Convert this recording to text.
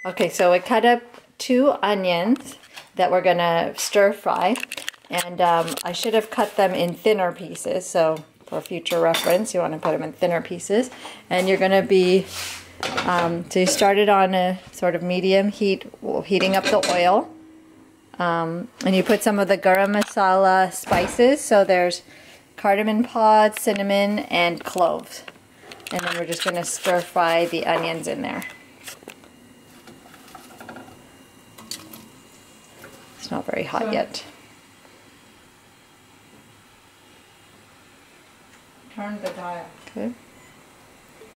Okay, so I cut up 2 onions that we're gonna stir fry, and I should have cut them in thinner pieces, so for future reference you want to put them in thinner pieces. And you're gonna be so you started on a sort of medium heat, heating up the oil, and you put some of the garam masala spices, so there's cardamom pods, cinnamon, and cloves, and then we're just gonna stir fry the onions in there. It's not very hot yet. Turn the dial. Okay.